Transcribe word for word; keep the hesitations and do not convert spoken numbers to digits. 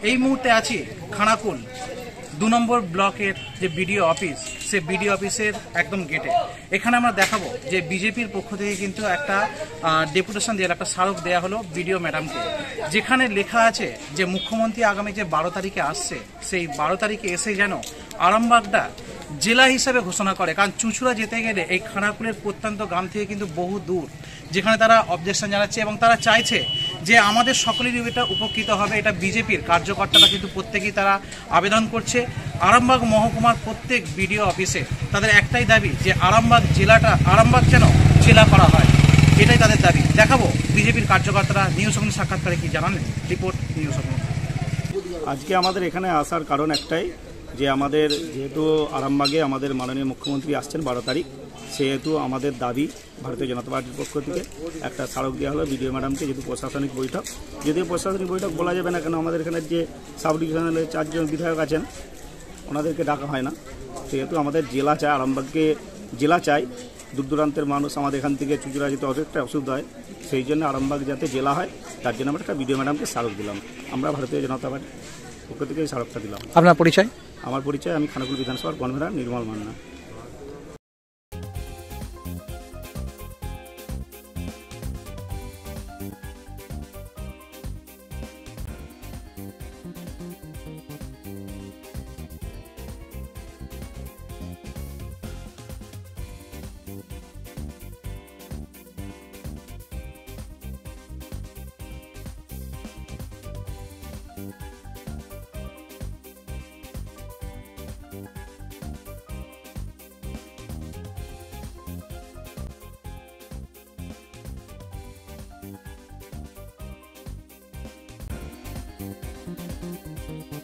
এই মুহূর্তে আছি খানাকুল দু নম্বর ব্লকের যে বিডিও অফিস, সে বিডিও অফিসের একদম গেটে। এখানে আমরা দেখাবো যে বিজেপির পক্ষ থেকে কিন্তু একটা ডেপুটেশন দেওয়া, একটা স্মারক দেওয়া হলো বিডিও ম্যাডামকে, যেখানে লেখা আছে যে মুখ্যমন্ত্রী আগামী যে বারো তারিখে আসছে, সেই বারো তারিখে এসে যেন আরামবাগটা জেলা হিসাবে ঘোষণা করে। কারণ চুঁচুড়া যেতে গেলে এই খানাকুলের প্রত্যন্ত গ্রাম থেকে কিন্তু বহু দূর, যেখানে তারা অবজেকশন জানাচ্ছে এবং তারা চাইছে যে আমাদের সকলেরই এটা উপকৃত হবে। এটা বিজেপির কার্যকর্তারা কিন্তু প্রত্যেকেই তারা আবেদন করছে। আরামবাগ মহকুমার প্রত্যেক বিডিও অফিসে তাদের একটাই দাবি যে আরামবাগ জেলাটা আরামবাগ যেন জেলা করা হয়, এটাই তাদের দাবি। দেখাবো বিজেপির কার্যকর্তারা নিউজ অগ্নি সাক্ষাৎকারে কি জানালেন। রিপোর্ট নিউজ অগ্নি। আজকে আমাদের এখানে আসার কারণ একটাই, যে আমাদের যেহেতু আরামবাগে আমাদের মাননীয় মুখ্যমন্ত্রী আসছেন বারো তারিখ, সেহেতু আমাদের দাবি ভারতীয় জনতা পার্টির পক্ষ থেকে একটা স্মারক দেওয়া হলো বিডিও ম্যাডামকে। যেহেতু প্রশাসনিক বৈঠক, যদিও প্রশাসনিক বৈঠক বলা যাবে না, কেন আমাদের এখানে যে সাব ডিভিশনালের চারজন বিধায়ক আছেন ওনাদেরকে ডাকা হয় না। সেহেতু আমাদের জেলা চাই, আরামবাগকে জেলা চাই। দূর দূরান্তের মানুষ আমাদের এখান থেকে চুঁচুড়া যেতে অনেকটা অসুবিধা হয়, সেই জন্য আরামবাগ যাতে জেলা হয় তার জন্য আমরা একটা বিডিও ম্যাডামকে স্মারক দিলাম। আমরা ভারতীয় জনতা পার্টির পক্ষ থেকে এই স্মারকটা দিলাম। আপনার পরিচয়? আমার পরিচয়, আমি খানাকুল বিধানসভার convener Nirmal Manna. Thank you.